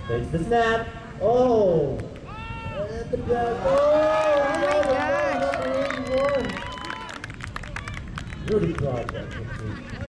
Takes the snap. Oh! And the grab. Oh! Oh my gosh. Rudy Project.